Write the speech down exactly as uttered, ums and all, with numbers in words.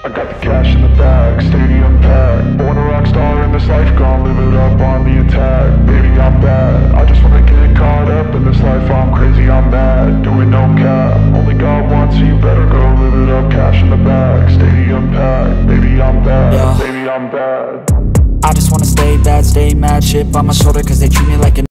I got the cash in the bag, stadium packed. Born a rock star in this life, gon' live it up on the attack. Baby, I'm bad, I just wanna get caught up in this life. I'm crazy, I'm mad, doing no cap. Only God wants, so you better go live it up. Cash in the bag, stadium packed. Baby, I'm bad, yeah. Baby, I'm bad. I just wanna stay bad, stay mad, chip on my shoulder, cause they treat me like an